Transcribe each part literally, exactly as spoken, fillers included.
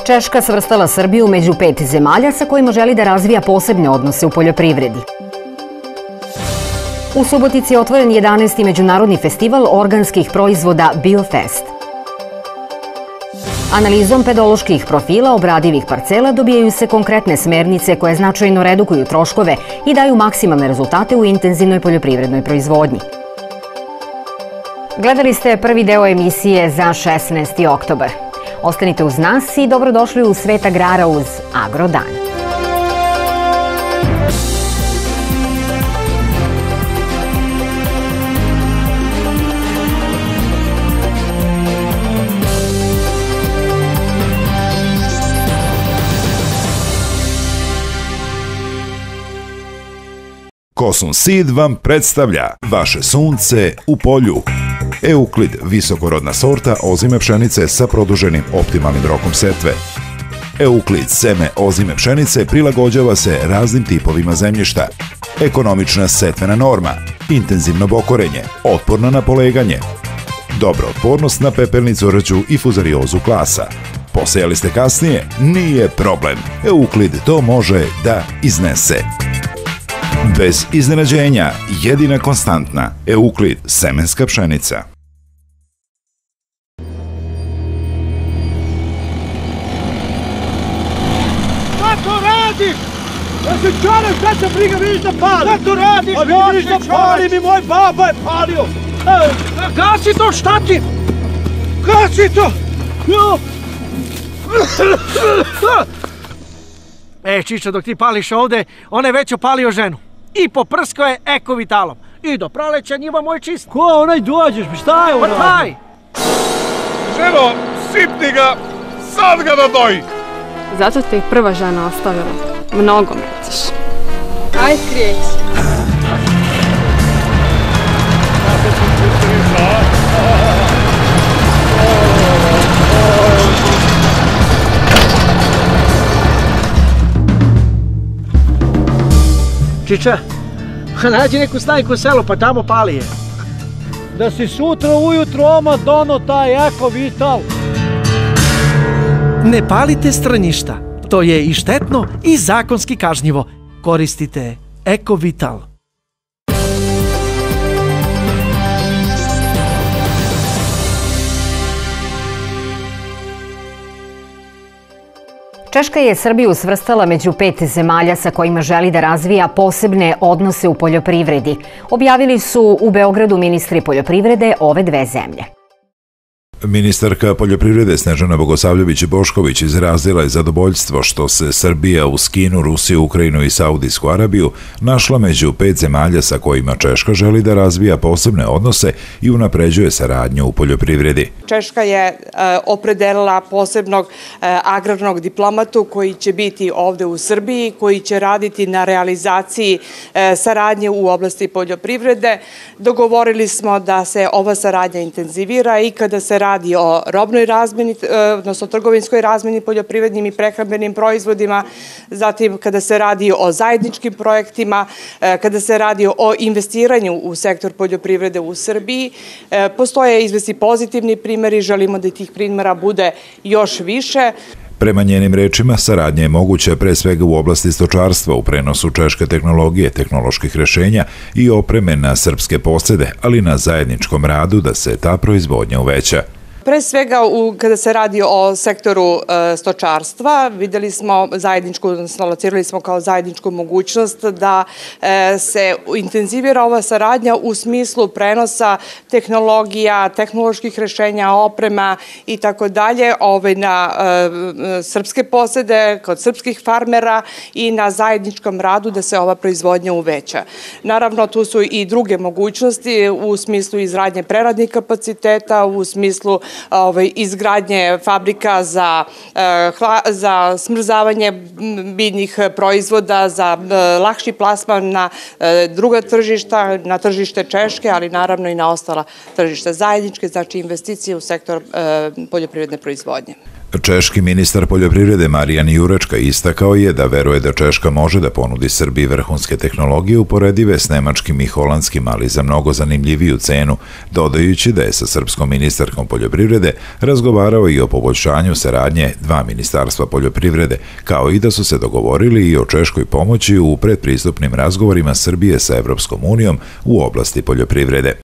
Češka svrstala Srbiju među pet zemalja sa kojima želi da razvija posebne odnose u poljoprivredi. U Subotici je otvoren jedanaesti međunarodni festival organskih proizvoda Biofest. Analizom pedoloških profila obradivih parcela dobijaju se konkretne smernice koje značajno redukuju troškove i daju maksimalne rezultate u intenzivnoj poljoprivrednoj proizvodnji. Gledali ste prvi deo emisije za šesnaesti oktobar. Ostanite uz nas i dobrodošli u svet agrara uz Agrodan. Kosun Seed vam predstavlja vaše sunce u polju. Euklid, visokorodna sorta ozime pšenice sa produženim optimalnim rokom setve. Euklid seme ozime pšenice prilagođava se raznim tipovima zemljišta. Ekonomična setvena norma, intenzivno bokorenje, otporna na poleganje. Dobra otpornost na pepelnicu, rđu i fuzariozu klasa. Posejali ste kasnije? Nije problem. Euklid to može da iznese. Bez iznenađenja, jedina konstantna, Euklid semenska pšenica. Šta to radiš? Ja se čaram, šta se briga, vidiš da pali? Šta to radiš? A vidiš da pali mi, moj baba je palio. Gasi to, šta ti? Gasi to! E, Čiča, dok ti pališ ovde, on je već opalio ženu. I poprskao je ekovitalom. I do proleća njima moj čist. Ko onaj dođeš, šta je ono? Pa taj! Ženo, sipni ga, sad ga dodoji. Zato te i prva žena ostavila. Mnogo mreciš. Aj, krijeći. Čiča, nađi neku stajku u selu, pa tamo pali je. Da si sutra ujutro oma dono taj ekovital. Ne palite straništa. To je i štetno i zakonski kažnjivo. Koristite ekovital. Češka je Srbiju svrstala među pet zemalja sa kojima želi da razvija posebne odnose u poljoprivredi. Objavili su u Beogradu ministri poljoprivrede ove dve zemlje. Ministarka poljoprivrede Snežana Bogosavljević-Bošković izrazila je zadovoljstvo što se Srbija uz Kinu, Rusiju, Ukrajinu i Saudijsku Arabiju našla među pet zemalja sa kojima Češka želi da razvija posebne odnose i unapređuje saradnju u poljoprivredi. Češka je opredelila posebnog agrarnog diplomatu koji će biti ovde u Srbiji, koji će raditi na realizaciji saradnje u oblasti poljoprivrede. Dogovorili smo da se ova saradnja intenzivira i kada se radi radi o robnoj razmeni, odnosno trgovinskoj razmeni poljoprivrednim i prehrambenim proizvodima, zatim kada se radi o zajedničkim projektima, kada se radi o investiranju u sektor poljoprivrede u Srbiji. Postoje izvesni pozitivni primjeri, želimo da tih primjera bude još više. Prema njenim rečima, saradnja je moguća pre svega u oblasti stočarstva, u prenosu češke tehnologije, tehnoloških rešenja i opreme na srpske posede, ali na zajedničkom radu da se ta proizvodnja uveća. Pre svega, kada se radi o sektoru stočarstva, videli smo zajedničku, odnosno locirali smo kao zajedničku mogućnost da se intenzivira ova saradnja u smislu prenosa tehnologija, tehnoloških rešenja, oprema i tako dalje na srpske posede, kod srpskih farmera i na zajedničkom radu da se ova proizvodnja uveća. Naravno, tu su i druge mogućnosti u smislu izradnje preradnih kapaciteta, u smislu izgradnje fabrika za smrzavanje biljnih proizvoda, za lakši plasman na druga tržišta, na tržište Češke, ali naravno i na ostala tržišta zajedničke, znači investicije u sektor poljoprivredne proizvodnje. Češki ministar poljoprivrede Marijan Jurečka istakao je da veruje da Češka može da ponudi Srbiji vrhunske tehnologije uporedive s nemačkim i holandskim, ali za mnogo zanimljiviju cenu, dodajući da je sa srpskom ministarkom poljoprivrede razgovarao i o poboljšanju saradnje dva ministarstva poljoprivrede, kao i da su se dogovorili i o češkoj pomoći u predpristupnim razgovorima Srbije sa Evropskom unijom u oblasti poljoprivrede.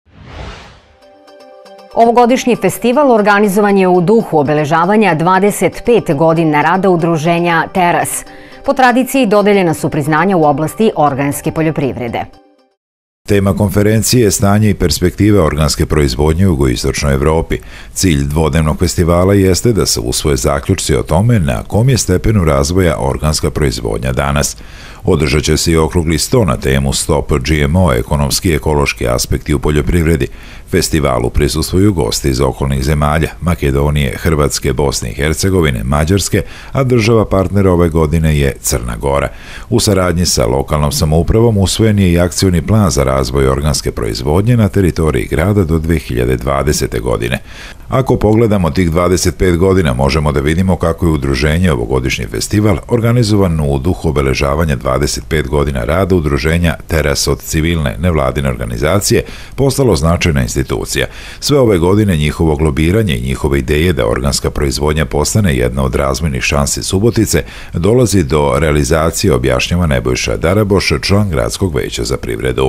Ovogodišnji festival organizovan je u duhu obeležavanja dvadeset pet godina rada udruženja Teras. Po tradiciji dodeljena su priznanja u oblasti organske poljoprivrede. Tema konferencije je stanje i perspektive organske proizvodnje u jugoistočnoj Evropi. Cilj dvodnevnog festivala jeste da se usvoje zaključci o tome na kom je stepenu razvoja organska proizvodnja danas. Održat će se i okrugli sto na temu Stop G M O, ekonomski i ekološki aspekti u poljoprivredi. Festivalu prisustvuju gosti iz okolnih zemalja, Makedonije, Hrvatske, Bosne i Hercegovine, Mađarske, a država partnera ove godine je Crna Gora. U saradnji sa lokalnom samoupravom usvojen je i akcioni plan za razvoj organske proizvodnje na teritoriji grada do dve hiljade dvadesete. godine. Ako pogledamo tih dvadeset pet godina, možemo da vidimo kako je udruženje ovogodišnji festival organizovan u duhu obeležavanja dvadeset pet godina rada udruženja Teras od civilne nevladine organizacije postalo značajna institucija. Sve ove godine njihovo lobiranje i njihove ideje da organska proizvodnja postane jedna od razvojnih šansi Subotice dolazi do realizacije, objašnjava Nebojša Daraboš, član Gradskog veća za privredu.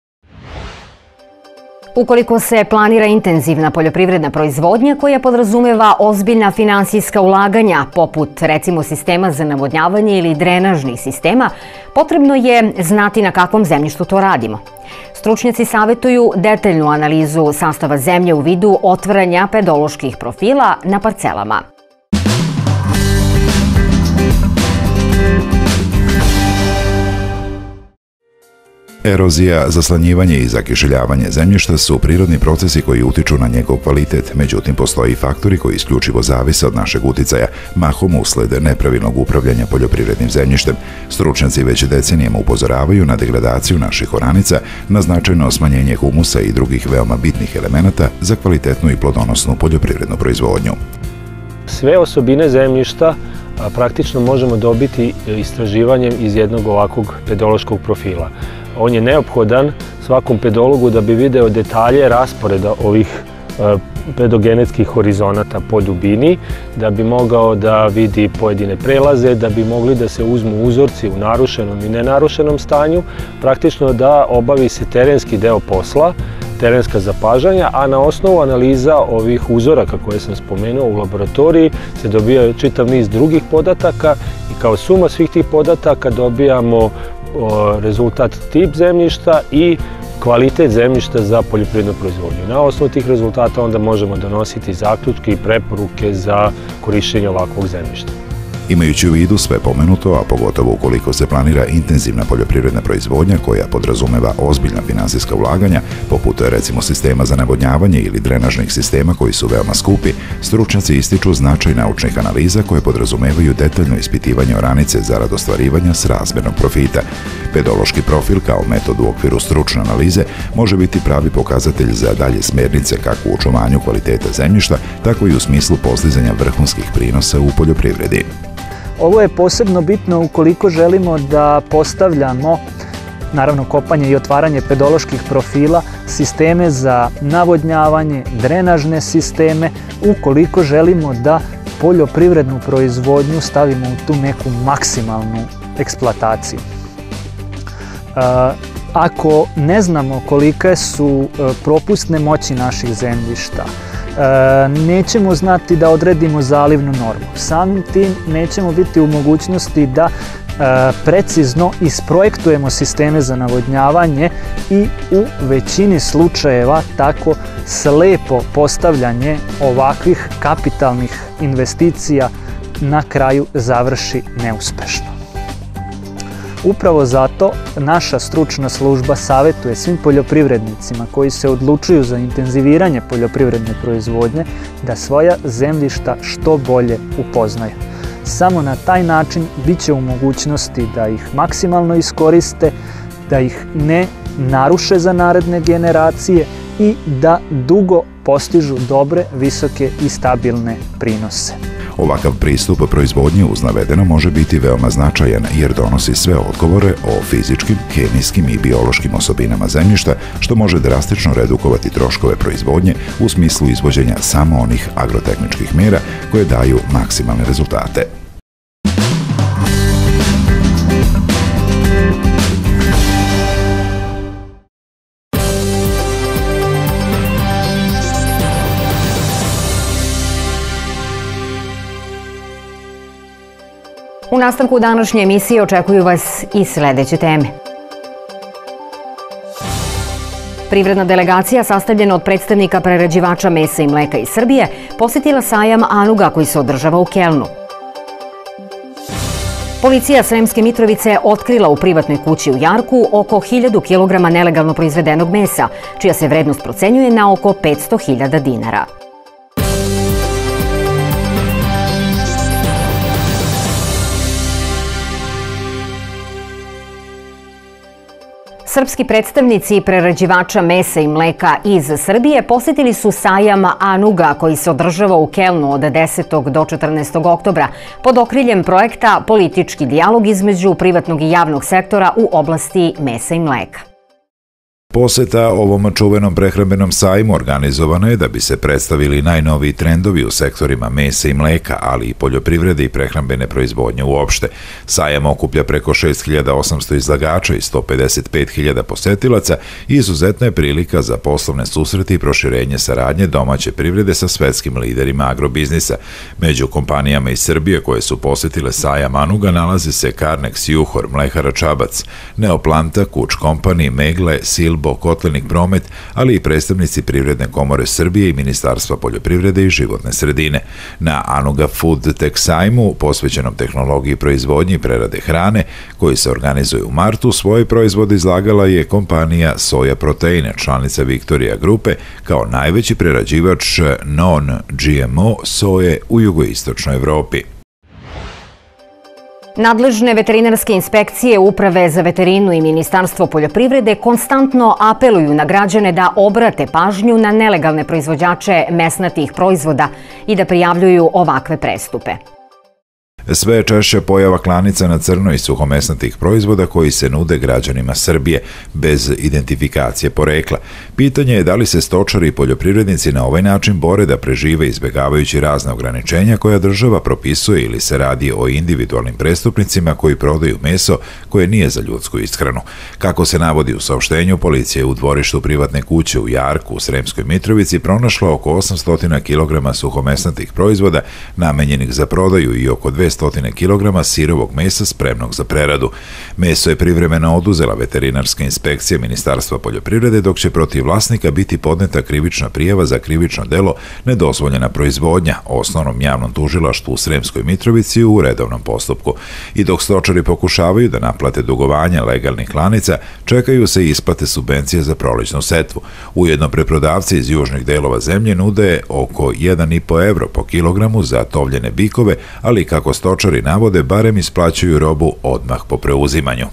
Ukoliko se planira intenzivna poljoprivredna proizvodnja koja podrazumeva ozbiljna finansijska ulaganja, poput recimo sistema za navodnjavanje ili drenažnih sistema, potrebno je znati na kakvom zemljištu to radimo. Stručnjaci savetuju detaljnu analizu sastava zemlje u vidu otvaranja pedoloških profila na parcelama. Erozija, zaslanjivanje i zakišeljavanje zemljišta su prirodni procesi koji utiču na njegov kvalitet, međutim postoji i faktori koji isključivo zavise od našeg uticaja, mahom usled nepravilnog upravljanja poljoprivrednim zemljištem. Stručnjaci već decenijama upozoravaju na degradaciju naših oranica, na značajno smanjenje humusa i drugih veoma bitnih elemenata za kvalitetnu i plodonosnu poljoprivrednu proizvodnju. Sve osobine zemljišta praktično možemo dobiti istraživanjem iz jednog ovakvog pedološkog profila. On je neophodan svakom pedologu da bi video detalje rasporeda ovih pedogenetskih horizonata po dubini, da bi mogao da vidi pojedine prelaze, da bi mogli da se uzmu uzorci u narušenom i nenarušenom stanju, praktično da obavi se terenski deo posla, terenska zapažanja, a na osnovu analiza ovih uzoraka koje sam spomenuo u laboratoriji se dobija čitav niz drugih podataka i kao suma svih tih podataka dobijamo rezultat tip zemljišta i kvalitet zemljišta za poljoprivrednu proizvodnju. Na osnovu tih rezultata onda možemo donositi zaključke i preporuke za korišćenje ovakvog zemljišta. Imajući u vidu sve pomenuto, a pogotovo ukoliko se planira intenzivna poljoprivredna proizvodnja koja podrazumeva ozbiljna finansijska ulaganja, poput recimo sistema za navodnjavanje ili drenažnih sistema koji su veoma skupi, stručnjaci ističu značaj naučnih analiza koje podrazumevaju detaljno ispitivanje oranice zarad ostvarivanja srazmernog profita. Pedološki profil kao metod u okviru stručne analize može biti pravi pokazatelj za dalje smjernice kako u očuvanju kvaliteta zemljišta, tako i u smislu postizanja vrhunskih prinosa u poljoprivredi. Ovo je posebno bitno ukoliko želimo da postavljamo, naravno kopanje i otvaranje pedoloških profila, sisteme za navodnjavanje, drenažne sisteme, ukoliko želimo da poljoprivrednu proizvodnju stavimo u tu neku maksimalnu eksploataciju. Ako ne znamo kolike su propusne moći naših zemljišta, nećemo znati da odredimo zalivnu normu. Samim tim nećemo biti u mogućnosti da precizno isprojektujemo sisteme za navodnjavanje i u većini slučajeva tako slepo postavljanje ovakvih kapitalnih investicija na kraju završi neuspešno. Upravo zato naša stručna služba savetuje svim poljoprivrednicima koji se odlučuju za intenziviranje poljoprivredne proizvodnje da svoja zemljišta što bolje upoznaju. Samo na taj način bit će u mogućnosti da ih maksimalno iskoriste, da ih ne naruše za naredne generacije i da dugo postižu dobre, visoke i stabilne prinose. Ovakav pristup proizvodnji uz navedeno može biti veoma značajan jer donosi sve odgovore o fizičkim, hemijskim i biološkim osobinama zemljišta, što može drastično redukovati troškove proizvodnje u smislu izvođenja samo onih agrotehničkih mjera koje daju maksimalne rezultate. U nastavku današnje emisije očekuju vas i sledeće teme. Privredna delegacija sastavljena od predstavnika prerađivača mesa i mleka iz Srbije posjetila sajam Anuga koji se održava u Kelnu. Policija Sremske Mitrovice otkrila u privatnoj kući u Jarku oko hiljadu kilograma nelegalno proizvedenog mesa, čija se vrednost procenjuje na oko petsto hiljada dinara. Srpski predstavnici prerađivača mesa i mleka iz Srbije posjetili su sajam Anuga koji se održava u Kelnu od desetog do četrnaestog oktobra pod okriljem projekta Politički dijalog između privatnog i javnog sektora u oblasti mesa i mleka. Poseta ovom čuvenom prehrambenom sajmu organizovana je da bi se predstavili najnoviji trendovi u sektorima mesa i mleka, ali i poljoprivrede i prehrambene proizvodnje uopšte. Sajam okuplja preko šest hiljada osamsto izlagača i sto pedeset pet hiljada posetilaca i izuzetna je prilika za poslovne susrete i proširenje saradnje domaće privrede sa svetskim liderima agrobiznisa. Među kompanijama iz Srbije koje su posjetile sajam Anuga nalazi se Karnex Juhor, Mlehara Čabac, Neoplanta, Kuč Company, Megle, Silbo, Kotlenik Promet, ali i predstavnici Privredne komore Srbije i Ministarstva poljoprivrede i životne sredine. Na Anuga Food Tech sajmu, posvećenom tehnologiji proizvodnje i prerade hrane, koji se organizuje u martu, svoje proizvode izlagala je kompanija Soja Proteine, članica Victoria grupe, kao najveći prerađivač non-G M O soje u jugoistočnoj Evropi. Nadležne veterinarske inspekcije, Uprave za veterinu i Ministarstvo poljoprivrede konstantno apeluju na građane da obrate pažnju na nelegalne proizvođače mesnatih proizvoda i da prijavljuju ovakve prestupe. Sve je češća pojava klanica na crno i suhomesnatih proizvoda koji se nude građanima Srbije bez identifikacije porekla. Pitanje je da li se stočari i poljoprivrednici na ovaj način bore da prežive izbegavajući razne ograničenja koja država propisuje ili se radi o individualnim prestupnicima koji prodaju meso koje nije za ljudsku ishranu. Kako se navodi u saopštenju, policija je u dvorištu privatne kuće u Jarku u Sremskoj Mitrovici pronašla oko osamsto kilograma suhomesnatih proizvoda namenjenih za prodaju i oko dvesta kilograma sirovog mesa spremnog za preradu. Meso je privremeno oduzela veterinarska inspekcija Ministarstva poljoprivrede, dok će protiv vlasnika biti podneta krivična prijava za krivično delo nedozvoljena proizvodnja osnovnom javnom tužilaštvu u Sremskoj Mitrovici u redovnom postupku. I dok stočari pokušavaju da naplate dugovanja legalnih klanica, čekaju se isplate subvencije za prolećnu setvu. Ujedno preprodavci iz južnih delova zemlje nude oko jedan i po evro po kilogramu za tovljene bikove, ali kako stočari navode, barem isplaćuju robu odmah po preuzimanju.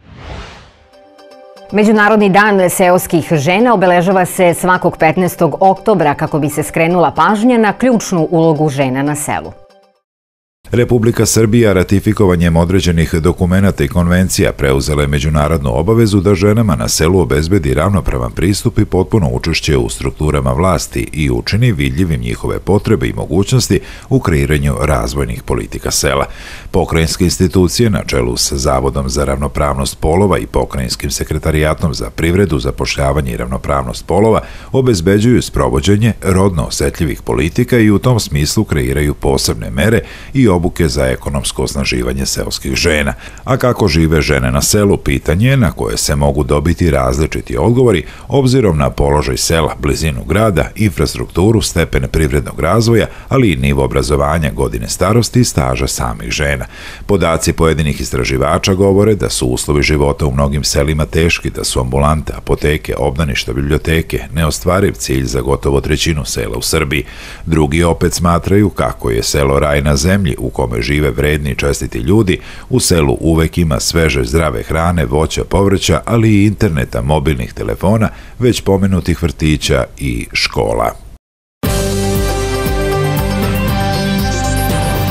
Međunarodni dan seoskih žena obeležava se svakog petnaestog oktobra kako bi se skrenula pažnja na ključnu ulogu žena na selu. Republika Srbija ratifikovanjem određenih dokumenata i konvencija preuzela je međunarodnu obavezu da ženama na selu obezbedi ravnopravan pristup i potpuno učešće u strukturama vlasti i učini vidljivim njihove potrebe i mogućnosti u kreiranju razvojnih politika sela. Pokrajinske institucije na čelu sa Zavodom za ravnopravnost polova i Pokrajinskim sekretarijatom za privredu, zapošljavanje i ravnopravnost polova obezbeđuju sprovođenje rodno osetljivih politika i u tom smislu kreiraju posebne mere i obuke za ekonomsko osnaživanje seoskih žena. A kako žive žene na selu, pitanje na koje se mogu dobiti različiti odgovori obzirom na položaj sela, blizinu grada, infrastrukturu, stepen privrednog razvoja, ali i nivo obrazovanja, godine starosti i staža samih žena. Podaci pojedinih istraživača govore da su uslovi života u mnogim selima teški, da su ambulante, apoteke, obdaništa, biblioteke neostvariv cilj za gotovo trećinu sela u Srbiji. Drugi opet smatraju kako je selo raj na zemlji u kome žive vredni i čestiti ljudi, u selu uvek ima sveže zdrave hrane, voća, povrća, ali i interneta, mobilnih telefona, već pomenutih vrtića i škola.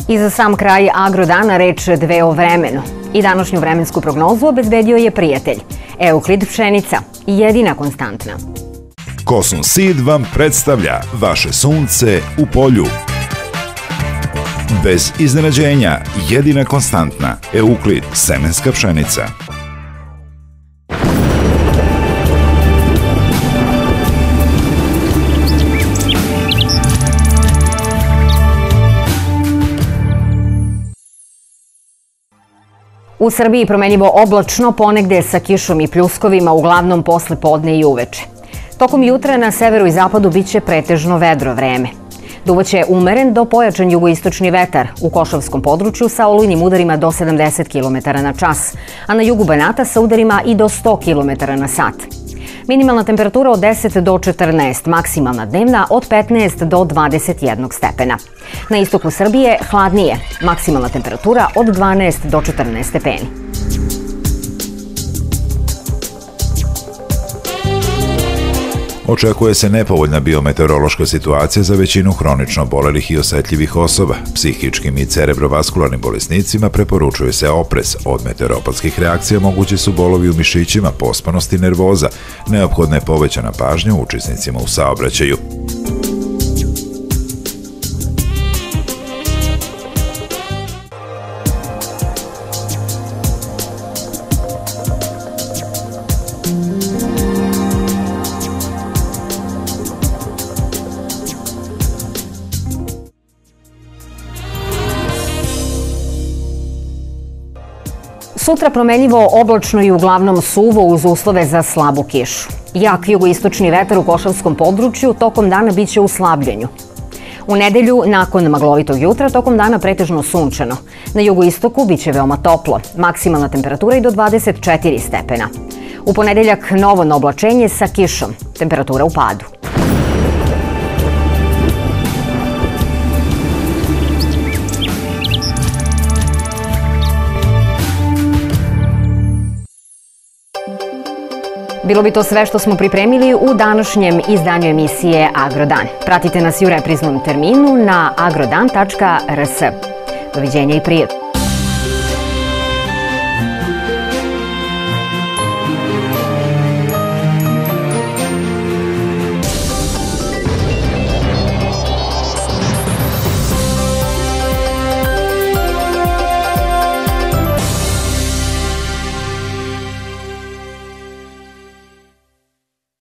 I za sam kraj Agrodana reč dve o vremenu. I današnju vremensku prognozu obezbedio je prijatelj. Euklid pšenica, jedina konstantna. Kosun Seed vam predstavlja vaše sunce u polju. Bez iznenađenja, jedina konstantna. Euklid semenska pšenica. U Srbiji promenljivo oblačno, ponegde sa kišom i pljuskovima, uglavnom posle podne i uveče. Tokom jutra na severu i zapadu biće pretežno vedro vreme. Duvaće umeren do pojačan jugoistočni vetar u Košavskom području sa olujnim udarima do sedamdeset kilometara na čas, a na jugu Banata sa udarima i do sto kilometara na sat. Minimalna temperatura od deset do četrnaest, maksimalna dnevna od petnaest do dvadeset jedan stepena. Na istoku Srbije hladnije, maksimalna temperatura od dvanaest do četrnaest stepeni. Očekuje se nepovoljna biometeorološka situacija za većinu hronično obolelih i osetljivih osoba. Psihičkim i cerebrovaskularnim bolesnicima preporučuje se oprez. Od meteoropatskih reakcija mogući su bolovi u mišićima, pospanost i nervoza. Neophodna je povećana pažnja učesnicima u saobraćaju. Sutra promenljivo oblačno i uglavnom suvo uz uslove za slabu kišu. Jak jugoistočni vetar u Košavskom području tokom dana biće u slabljenju. U nedelju, nakon maglovitog jutra, tokom dana pretežno sunčano. Na jugoistoku biće veoma toplo, maksimalna temperatura i do dvadeset četiri stepena. U ponedeljak novo oblačenje sa kišom, temperatura u padu. Bilo bi to sve što smo pripremili u današnjem izdanju emisije Agrodan. Pratite nas i u repriznom terminu na agrodan tačka r s. Doviđenja i prijatno.